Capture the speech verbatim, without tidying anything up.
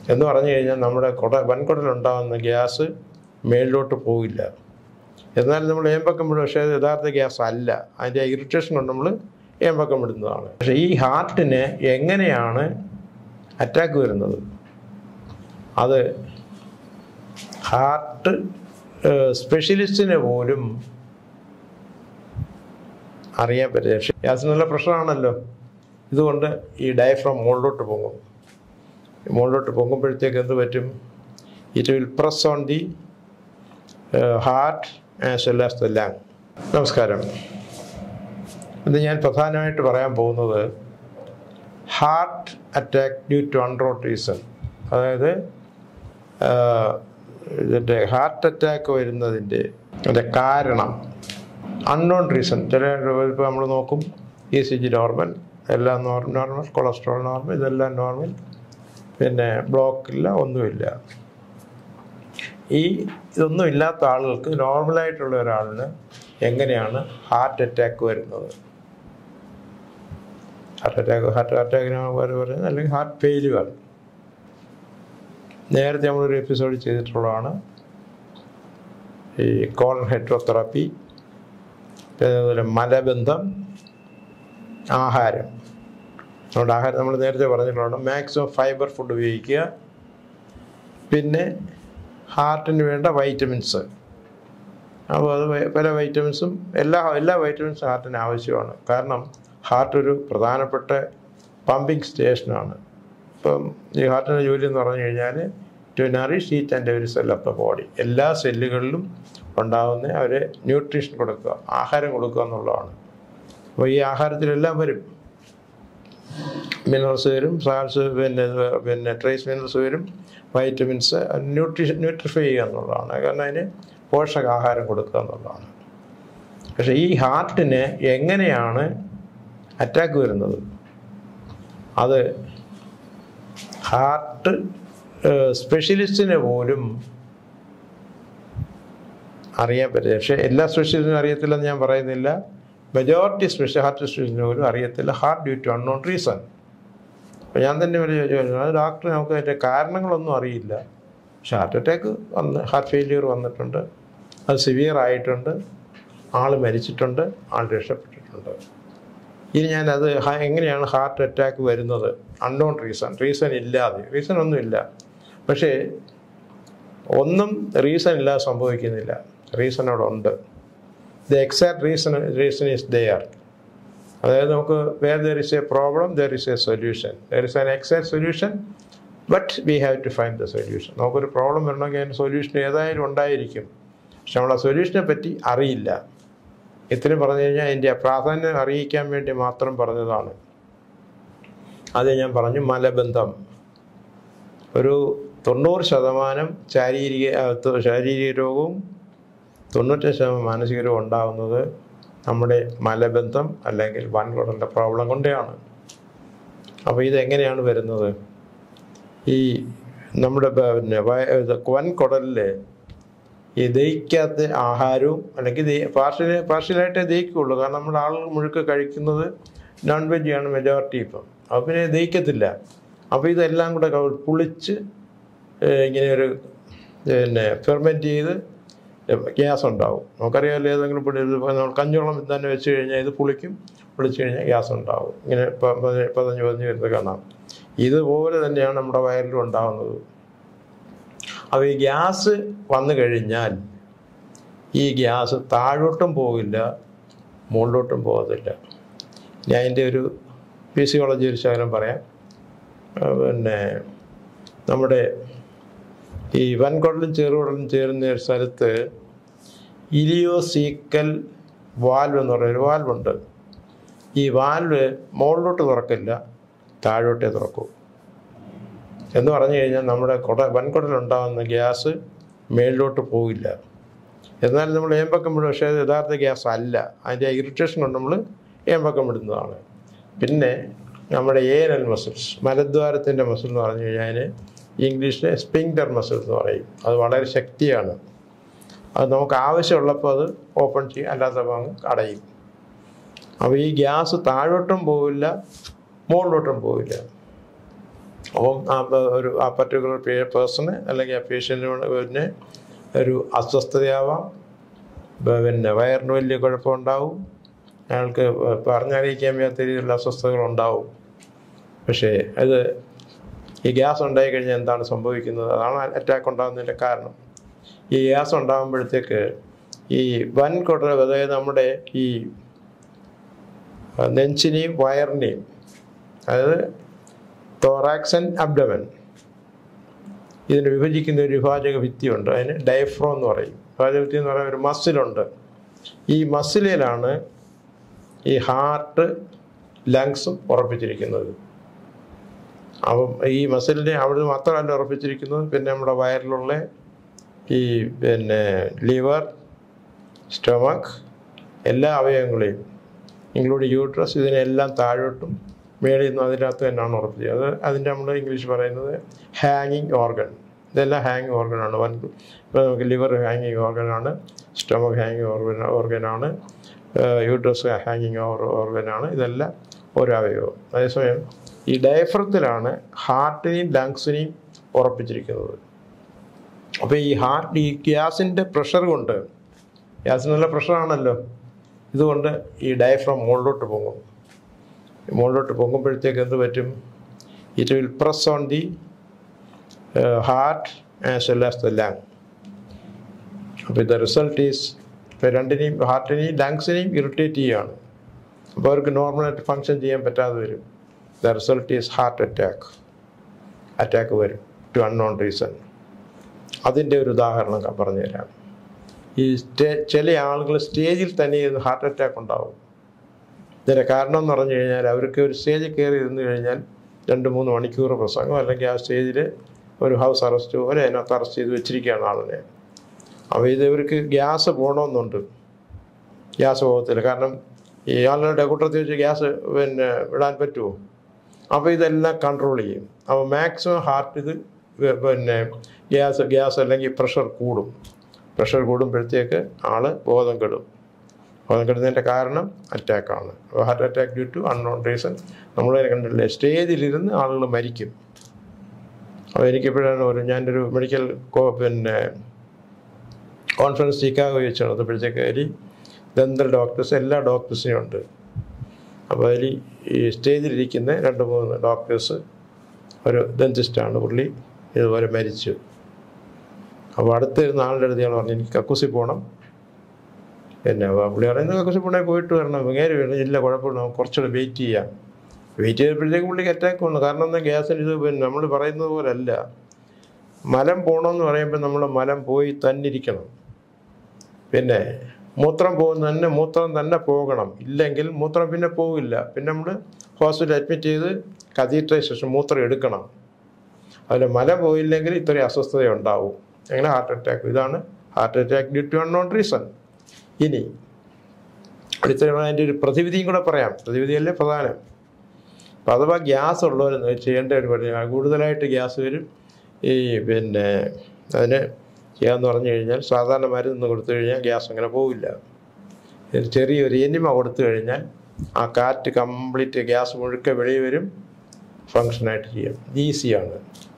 എന്ന് പറഞ്ഞു കഴിഞ്ഞാൽ നമ്മുടെ കുട വൻകുടലുണ്ടാകുന്ന ഗ്യാസ് മേളിലോട്ട് പോവില്ല. എന്നാലും നമ്മൾ ഏമ്പക്കം വിടും, പക്ഷേ അത് യഥാർത്ഥ ഗ്യാസ് അല്ല. അതിൻ്റെ ഇറിറ്റേഷൻ കൊണ്ട് നമ്മൾ ഏമ്പക്കം വിടുന്നതാണ്. പക്ഷേ ഈ ഹാർട്ടിന് എങ്ങനെയാണ് അറ്റാക്ക് വരുന്നത്, അത് ഹാർട്ട് സ്പെഷ്യലിസ്റ്റിന് പോലും അറിയാൻ പറ്റില്ല. പക്ഷേ ഗ്യാസിന് നല്ല പ്രശ്നമാണല്ലോ. ഇതുകൊണ്ട് ഈ ഡയഫ്രം മുകളിലോട്ട് പോകും. മുകളിലോട്ട് പോകുമ്പോഴത്തേക്ക് എന്ത് പറ്റും? It will press on the heart as well as the lung. നമസ്കാരം. ഇത് ഞാൻ പ്രധാനമായിട്ട് പറയാൻ പോകുന്നത് heart attack due to unknown reason. അതായത് ഇതിൻ്റെ ഹാർട്ട് അറ്റാക്ക് വരുന്നതിൻ്റെ അതിൻ്റെ കാരണം അൺനോൺ റീസൺ. ചില ഇപ്പോൾ നമ്മൾ നോക്കും, ഇ സി ജി നോർമൽ, എല്ലാം നോർമൽ, കൊളസ്ട്രോൾ നോർമൽ, ഇതെല്ലാം നോർമൽ, പിന്നെ ബ്ലോക്കില്ല, ഒന്നുമില്ല. ഈ ഇതൊന്നും ഇല്ലാത്ത ആളുകൾക്ക്, നോർമലായിട്ടുള്ള ഒരാളിന് എങ്ങനെയാണ് ഹാർട്ട് അറ്റാക്ക് വരുന്നത്? ഹാർട്ട് അറ്റാക്ക് ഹാർട്ട് അറ്റാക്കിന് പറയുന്നത് അല്ലെങ്കിൽ ഹാർട്ട് ഫെയിലുവർ. നേരത്തെ നമ്മളൊരു എപ്പിസോഡ് ചെയ്തിട്ടുള്ളതാണ് ഈ കോളൻ ഹൈഡ്രോതെറാപ്പി, അതേപോലെ മലബന്ധം, ആഹാരം. അതുകൊണ്ട് ആഹാരം നമ്മൾ നേരത്തെ പറഞ്ഞിട്ടുള്ളതാണ്. മാക്സിമം ഫൈബർ ഫുഡ് ഉപയോഗിക്കുക. പിന്നെ ഹാർട്ടിന് വേണ്ട വൈറ്റമിൻസ്. അപ്പോൾ അത് പല വൈറ്റമിൻസും എല്ലാ എല്ലാ വൈറ്റമിൻസും ഹാർട്ടിന് ആവശ്യമാണ്. കാരണം ഹാർട്ട് ഒരു പ്രധാനപ്പെട്ട പമ്പിങ് സ്റ്റേഷനാണ്. ഇപ്പം ഈ ഹാർട്ടിൻ്റെ ജോലി എന്ന് പറഞ്ഞു കഴിഞ്ഞാൽ to nourish each and every cell of the body. എല്ലാ സെല്ലുകളിലും ഉണ്ടാകുന്ന അവരെ ന്യൂട്രീഷൻ കൊടുക്കുക, ആഹാരം കൊടുക്കുക എന്നുള്ളതാണ്. അപ്പോൾ ഈ ആഹാരത്തിലെല്ലാം വരും, മിനറൽസ് വരും, സാൾട്സ്, പിന്നെ പിന്നെ ട്രേസ് മിനറൽസ് വരും, വൈറ്റമിൻസ്, ന്യൂട്രീഷൻ ന്യൂട്രിഫൈ ചെയ്യുക എന്നുള്ളതാണ്. കാരണം അതിന് പോഷകാഹാരം കൊടുക്കുക എന്നുള്ളതാണ്. പക്ഷേ ഈ ഹാർട്ടിന് എങ്ങനെയാണ് അറ്റാക്ക് വരുന്നത്, അത് ഹാർട്ട് സ്പെഷ്യലിസ്റ്റിന് പോലും അറിയാൻ പറ്റില്ല. പക്ഷേ എല്ലാ സ്പെഷ്യലിസ്റ്റിനും അറിയത്തില്ലെന്ന് ഞാൻ പറയുന്നില്ല. മെജോറിറ്റി സ്പെഷ്യൽ ഹാർട്ട് സ്പെഷ്യലിസ്റ്റിന് പോലും അറിയത്തില്ല heart due to unknown reason. അപ്പോൾ ഞാൻ തന്നെ വലിയ ചോദിച്ചു, അത് ഡോക്ടർ നമുക്ക് അതിൻ്റെ കാരണങ്ങളൊന്നും അറിയില്ല. പക്ഷെ ഹാർട്ട് അറ്റാക്ക് വന്ന് ഹാർട്ട് ഫെയിലിയർ വന്നിട്ടുണ്ട്, അത് സിവിയർ ആയിട്ടുണ്ട്, ആൾ മരിച്ചിട്ടുണ്ട്, ആൾ രക്ഷപ്പെട്ടിട്ടുണ്ട്. ഇനി ഞാനത് എങ്ങനെയാണ് ഹാർട്ട് അറ്റാക്ക് വരുന്നത്? അൺനോൺ റീസൺ, റീസൺ ഇല്ലാതെ, റീസൺ ഒന്നുമില്ല. പക്ഷേ ഒന്നും റീസൺ ഇല്ലാതെ സംഭവിക്കുന്നില്ല, റീസൺ അവിടെ ഉണ്ട്. The exact reason reason is there. അതായത് നമുക്ക് where there is a problem there is a solution. There is an exact solution, but we have to find the solution. നമുക്കൊരു പ്രോബ്ലം വരണമെങ്കിൽ അതിൻ്റെ സൊല്യൂഷൻ ഏതായാലും ഉണ്ടായിരിക്കും. പക്ഷെ നമ്മൾ ആ സൊല്യൂഷനെ പറ്റി അറിയില്ല. ഇത്രയും പറഞ്ഞു കഴിഞ്ഞാൽ അതിൻ്റെ പ്രാധാന്യം അറിയിക്കാൻ വേണ്ടി മാത്രം പറഞ്ഞതാണ്. അത് ഞാൻ പറഞ്ഞു. മലബന്ധം ഒരു തൊണ്ണൂറ് ശതമാനം ശാരീരിക ശാരീരിക രോഗവും തൊണ്ണൂറ്റഞ്ച് ശതമാനം മാനസിക രോഗം ഉണ്ടാകുന്നത് നമ്മുടെ മലബന്ധം അല്ലെങ്കിൽ വൻകുടലിൻ്റെ പ്രോബ്ലം കൊണ്ടാണ്. അപ്പോൾ ഇതെങ്ങനെയാണ് വരുന്നത്? ഈ നമ്മുടെ പിന്നെ വൻകുടലിൽ ഈ ദഹിക്കാത്ത ആഹാരവും അല്ലെങ്കിൽ പാർഷ്യൽ പാർഷ്യലായിട്ടേ ദഹിക്കുകയുള്ളൂ. കാരണം നമ്മുടെ ആളുകൾ മുഴുക്ക കഴിക്കുന്നത് നോൺ വെജാണ് മെജോറിറ്റി ഇപ്പം. അപ്പോൾ പിന്നെ ദഹിക്കത്തില്ല. അപ്പോൾ ഇതെല്ലാം കൂടെ പുളിച്ച് ഇങ്ങനെ ഒരു പിന്നെ ഫെർമെൻറ്റ് ചെയ്ത് ഗ്യാസ് ഉണ്ടാവും. നമുക്കറിയാമല്ലോ, ഏതെങ്കിലും നമ്മൾ കഞ്ഞോളം തന്നെ വെച്ച് കഴിഞ്ഞാൽ ഇത് പുളിക്കും, പുളിച്ച് കഴിഞ്ഞാൽ ഗ്യാസ് ഉണ്ടാവും. ഇങ്ങനെ പതിനഞ്ച് പതിനഞ്ച് വരുന്നത് കാണാം. ഇതുപോലെ തന്നെയാണ് നമ്മുടെ വയറിലും ഉണ്ടാകുന്നത്. അപ്പോൾ ഈ ഗ്യാസ് വന്നു കഴിഞ്ഞാൽ ഈ ഗ്യാസ് താഴോട്ടും പോകില്ല, മുകളിലോട്ടും പോകത്തില്ല. ഞാൻ അതിൻ്റെ ഒരു ഫിസിയോളജി ഒരു ശകലം പറയാം. പിന്നെ നമ്മുടെ ഈ വൻകുടലും ചെറുകുടലും ചേരുന്ന ഒരു സ്ഥലത്ത് ഇലിയോസീക്കൽ വാൽവ് എന്ന് പറയുന്നൊരു വാൽവുണ്ട്. ഈ വാൽവ് മുകളിലോട്ട് തുറക്കില്ല, താഴോട്ടേ തുറക്കൂ. എന്ന് പറഞ്ഞു കഴിഞ്ഞാൽ നമ്മുടെ കുട വൻകുടലുണ്ടാകുന്ന ഗ്യാസ് മേളിലോട്ട് പോകില്ല. എന്നാലും നമ്മൾ ഏമ്പക്കം വിടും, പക്ഷേ അത് യഥാർത്ഥ ഗ്യാസ് അല്ല. അതിൻ്റെ ഇറിറ്റേഷൻ കൊണ്ട് നമ്മൾ ഏമ്പക്കം വിടുന്നതാണ്. പിന്നെ നമ്മുടെ ഏനൽ മസിൽസ്, മലദ്വാരത്തിൻ്റെ മസിൽ എന്ന് പറഞ്ഞു കഴിഞ്ഞാൽ ഇംഗ്ലീഷിലെ സ്പിങ്ഡർ മസിൽ എന്ന് പറയും. അത് വളരെ ശക്തിയാണ്. അത് നമുക്ക് ആവശ്യമുള്ളപ്പോൾ അത് ഓപ്പൺ ചെയ്യും, അല്ലാത്തപ്പോൾ അങ്ങ് അടയും. അപ്പോൾ ഈ ഗ്യാസ് താഴോട്ടും പോവില്ല, മുകളിലോട്ടും പോവില്ല. അപ്പം ആ ഒരു ആ പർട്ടിക്കുലർ പേഴ്സണ് അല്ലെങ്കിൽ ആ പേഷ്യൻറ്റിന് പിന്നെ ഒരു അസ്വസ്ഥതയാവാം, പിന്നെ വയറിന് വലിയ കുഴപ്പമുണ്ടാവും, അയാൾക്ക് പറഞ്ഞറിയിക്കാൻ വയ്യാത്ത രീതിയിലുള്ള അസ്വസ്ഥതകളുണ്ടാവും. പക്ഷേ അത് ഈ ഗ്യാസ് ഉണ്ടായി കഴിഞ്ഞാൽ എന്താണ് സംഭവിക്കുന്നത്? അതാണ് അറ്റാക്ക് ഉണ്ടാകുന്നതിൻ്റെ കാരണം. ഈ ഗ്യാസ് ഉണ്ടാകുമ്പോഴത്തേക്ക് ഈ വൻകുടൽ, അതായത് നമ്മുടെ ഈ നെഞ്ചിനെയും വയറിനെയും, അതായത് തോറാക്സ് ആൻഡ് അബ്ഡമൻ, ഇതിന് വിഭജിക്കുന്ന ഒരു വിഭാജക ഭിത്തിയുണ്ട്. അതിന് ഡയഫ്രം എന്ന് പറയും. വിഭാജക ഭിത്തി എന്ന് പറയുന്ന ഒരു മസിലുണ്ട്. ഈ മസിലിലാണ് ഈ ഹാർട്ട് ലങ്സും ഉറപ്പിച്ചിരിക്കുന്നത്. അപ്പം ഈ മസിലിനെ അവിടെ മാത്രമല്ല ഉറപ്പിച്ചിരിക്കുന്നത്, പിന്നെ നമ്മുടെ വയറിലുള്ള ഈ പിന്നെ ലിവർ, സ്റ്റൊമക്ക്, എല്ലാ അവയവങ്ങളെയും ഇൻക്ലൂഡിങ് യൂട്രസ്, ഇതിനെല്ലാം താഴോട്ടും മേളിൽ നിന്നും അതിനകത്ത് തന്നെയാണ് ഉറപ്പിച്ചത്. അത് അതിൻ്റെ നമ്മൾ ഇംഗ്ലീഷ് പറയുന്നത് ഹാങ്ങിങ് ഓർഗൻ. ഇതെല്ലാം ഹാങ്ങിങ് ഓർഗനാണ്. വൻ ഇപ്പോൾ നമുക്ക് ലിവർ ഹാങ്ങിങ് ഓർഗനാണ്, സ്റ്റൊമക്ക് ഹാങ്ങിങ് ഓർഗൻ ഓർഗനാണ് യൂട്രസ് ഹാങ്ങിങ് ഓർഗനാണ്. ഇതെല്ലാം ഓരോ അവയവം. അതേസമയം ഈ ഡയഫ്രത്തിലാണ് ഹാർട്ടിനെയും ലങ്സിനെയും ഉറപ്പിച്ചിരിക്കുന്നത്. അപ്പോൾ ഈ ഹാർട്ട് ഈ ഗ്യാസിൻ്റെ പ്രഷർ കൊണ്ട്, ഗ്യാസിന് നല്ല പ്രഷറാണല്ലോ, ഇതുകൊണ്ട് ഈ ഡയഫ്രം മുകളിലോട്ട് പൊങ്ങും. മുകളിലോട്ട് പൊങ്ങുമ്പോഴത്തേക്ക് എന്ത് പറ്റും? It will press on the heart as well as the lung. അപ്പോൾ ദ റിസൾട്ട് ഈസ്, ഇപ്പോൾ രണ്ടിനെയും ഹാർട്ടിനെയും ലങ്സിനെയും ഇറിറ്റേറ്റ് ചെയ്യുകയാണ്. അപ്പോൾ അവർക്ക് നോർമലായിട്ട് ഫങ്ഷൻ ചെയ്യാൻ പറ്റാതെ വരും. The result is heart attack. Attack വരും ടു അൺനോൺ റീസൺ. അതിൻ്റെ ഒരു ഉദാഹരണം പറഞ്ഞുതരാം. ഈ സ്റ്റേ ചില ആളുകൾ സ്റ്റേജിൽ തന്നെ ഇരുന്ന് ഹാർട്ട് അറ്റാക്ക് ഉണ്ടാവും. ഇതിൻ്റെ കാരണം എന്ന് പറഞ്ഞു കഴിഞ്ഞാൽ അവർക്ക് ഒരു സ്റ്റേജിൽ കയറി ഇരുന്ന് കഴിഞ്ഞാൽ രണ്ട് മൂന്ന് മണിക്കൂർ പ്രസംഗം, അല്ലെങ്കിൽ ആ സ്റ്റേജിൽ ഒരു ഹൗസ് അറസ്റ്റ് പോലെ അതിനകത്ത് അറസ്റ്റ് ചെയ്ത് വെച്ചിരിക്കുകയാണ് ആളിനെ. അപ്പോൾ ഇത് ഇവർക്ക് ഗ്യാസ് പോകണമെന്നുണ്ട്, ഗ്യാസ് പോകത്തില്ല. കാരണം ഈ ആളുകളുടെ കൂട്ടത്തിൽ വെച്ച് ഗ്യാസ് പിന്നെ വിടാൻ പറ്റുമോ? അപ്പോൾ ഇതെല്ലാം കൺട്രോൾ ചെയ്യും. അപ്പോൾ മാക്സിമം ഹാർട്ട് ഇത് പിന്നെ ഗ്യാസ് ഗ്യാസ് അല്ലെങ്കിൽ പ്രഷർ കൂടും. പ്രഷർ കൂടുമ്പോഴത്തേക്ക് ആൾ ബോധം കെടും. ബോധം കെടുന്നതിൻ്റെ കാരണം അറ്റാക്കാണ്. Heart attack due to unknown reason. നമ്മൾ കണ്ടില്ലേ, സ്റ്റേജിലിരുന്ന് ആളുകൾ മരിക്കും. അപ്പോൾ എനിക്കിപ്പോഴാണ് ഒരു ഞാനൊരു മെഡിക്കൽ പിന്നെ കോൺഫറൻസ് ചിക്കാഗോ വെച്ച് നടന്നപ്പോഴത്തേക്ക് അതിൽ ദന്തൽ ഡോക്ടേഴ്സ് എല്ലാ ഡോക്ടേഴ്സിനും ഉണ്ട്. അപ്പോൾ അതിൽ ഈ സ്റ്റേജിലിരിക്കുന്ന രണ്ട് മൂന്ന് ഡോക്ടേഴ്സ്, ഒരു ഡെന്റിസ്റ്റാണ്, പുള്ളി ഇതുപോലെ മരിച്ചു. അപ്പോൾ അടുത്തിരുന്ന ആളുടെ അടുത്ത് ഞാൻ പറഞ്ഞു, എനിക്ക് കക്കൂസി പോകണം. പിന്നെ പുള്ളി പറയുന്നത് കക്കൂസി പോകണമെങ്കിൽ പോയിട്ട് വരണം. വേറെ വേണം, ഇല്ല കുഴപ്പമില്ല, നമുക്ക് കുറച്ചുകൂടെ വെയിറ്റ് ചെയ്യാം. വെയിറ്റ് ചെയ്തപ്പോഴത്തേക്ക് പുള്ളിക്ക് അറ്റാക്ക് വന്നു. കാരണം എന്താ, ഗ്യാസിന് ഇത് പിന്നെ നമ്മൾ പറയുന്നത് പോലെ അല്ല. മലം പോകണമെന്ന് പറയുമ്പോൾ നമ്മൾ മലം പോയി തന്നെ ഇരിക്കണം. പിന്നെ മൂത്രം പോകുന്ന തന്നെ മൂത്രം തന്നെ പോകണം, ഇല്ലെങ്കിൽ മൂത്രം പിന്നെ പോകില്ല. പിന്നെ നമ്മൾ ഹോസ്പിറ്റലിൽ അഡ്മിറ്റ് ചെയ്ത് കതീട്രൈസേഷൻ മൂത്രം എടുക്കണം. അതിൽ മലം പോയില്ലെങ്കിൽ ഇത്രയും അസ്വസ്ഥത ഉണ്ടാവും. അങ്ങനെ ഹാർട്ട് അറ്റാക്ക്. ഇതാണ് heart attack due to unknown reason. ഇനി അടുത്ത അതിൻ്റെ ഒരു പ്രതിവിധിയും കൂടെ പറയാം. പ്രതിവിധിയല്ലേ പ്രധാനം. അപ്പം അഥവാ ഗ്യാസ് ഉള്ളവർ ചെയ്യേണ്ട ഒരു പണി, കൂടുതലായിട്ട് ഗ്യാസ് വരും. ഈ പിന്നെ അതിന് ചെയ്യാന്ന് പറഞ്ഞു കഴിഞ്ഞാൽ സാധാരണ മരുന്ന് കൊടുത്തു കഴിഞ്ഞാൽ ഗ്യാസ് അങ്ങനെ പോവില്ല. ചെറിയൊരു എനിമ കൊടുത്തു കഴിഞ്ഞാൽ ആ കാറ്റ് കംപ്ലീറ്റ് ഗ്യാസ് മുഴുക്കെ വെളിയിൽ വരും, ഫങ്ഷനായിട്ട് ചെയ്യാം. ഈസിയാണ്.